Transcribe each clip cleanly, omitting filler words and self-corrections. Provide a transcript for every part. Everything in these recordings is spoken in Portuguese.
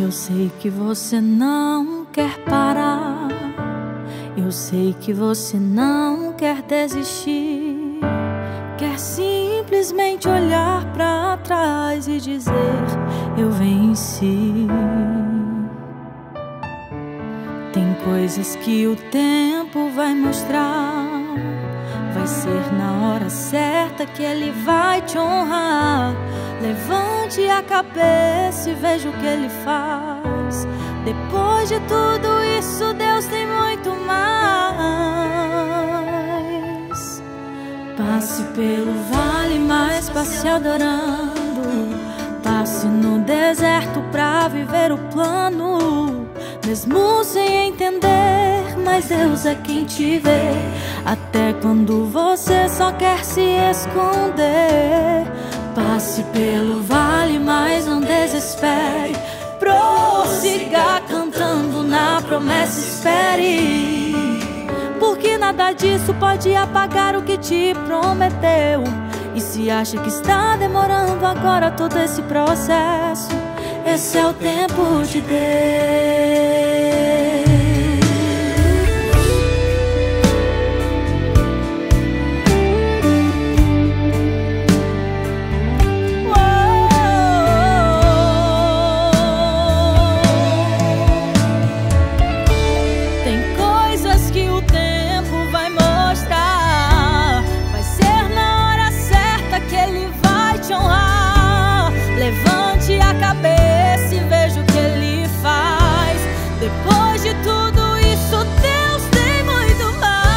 Eu sei que você não quer parar, eu sei que você não quer desistir. Quer simplesmente olhar pra trás e dizer: eu venci. Tem coisas que o tempo vai mostrar, vai ser na hora certa que Ele vai te honrar. Levante a cabeça e veja o que Ele faz. Depois de tudo isso, Deus tem muito mais. Passe pelo vale, mas passe adorando. Passe no deserto pra viver o plano. Mesmo sem entender, mas Deus é quem te vê. Até quando você só quer se esconder. Passe pelo vale, mas não desespere. Prossiga cantando na promessa, espere. Porque nada disso pode apagar o que te prometeu. E se acha que está demorando agora todo esse processo, esse é o tempo de Deus. Levante a cabeça e veja o que Ele faz. Depois de tudo isso, Deus tem muito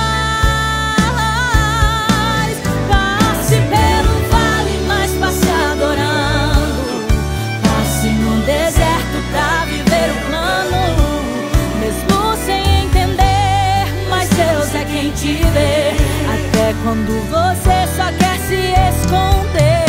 mais. Passe pelo vale, mas passe adorando. Passe no deserto pra viver o plano. Mesmo sem entender, mas Deus é quem te vê. Até quando você só quer se esconder.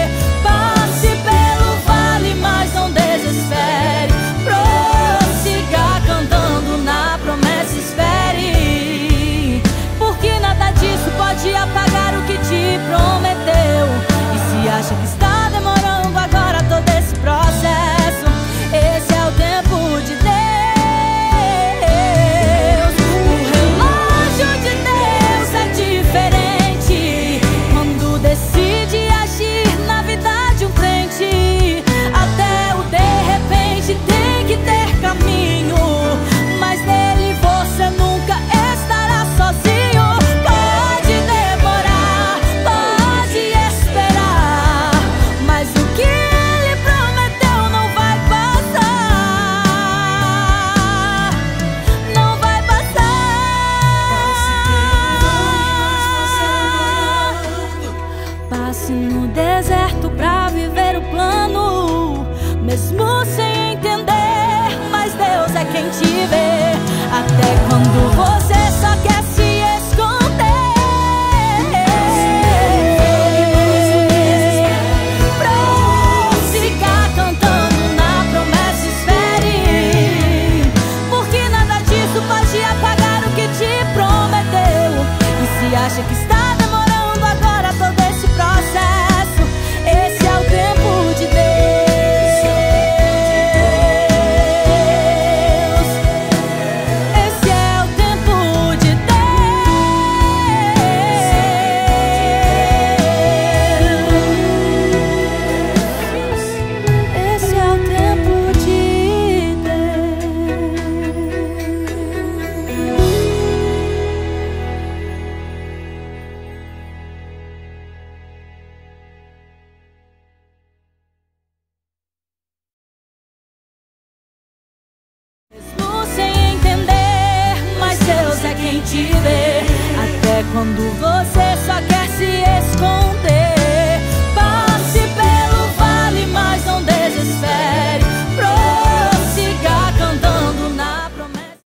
Mas não desespere, prossiga cantando na promessa, espere. Porque nada disso pode apagar o que te prometeu. E se acha que está demorando agora todo esse processo, esse é o tempo de Deus. O relógio de Deus é diferente quando decide agir na vida de um crente. Tem que ter caminho, mas nele você nunca estará sozinho. Pode demorar, pode esperar, mas o que Ele prometeu não vai passar. Não vai passar. Passe no deserto pra viver o plano. Mesmo sem entender, mas Deus é quem te vê. Até quando você só quer se esconder. Prossiga cantando na promessa, espere. Porque nada disso pode apagar o que te prometeu. E se acha que está demorando agora todo esse processo, esse é o tempo de Deus. Quem te vê, até quando você só quer se esconder.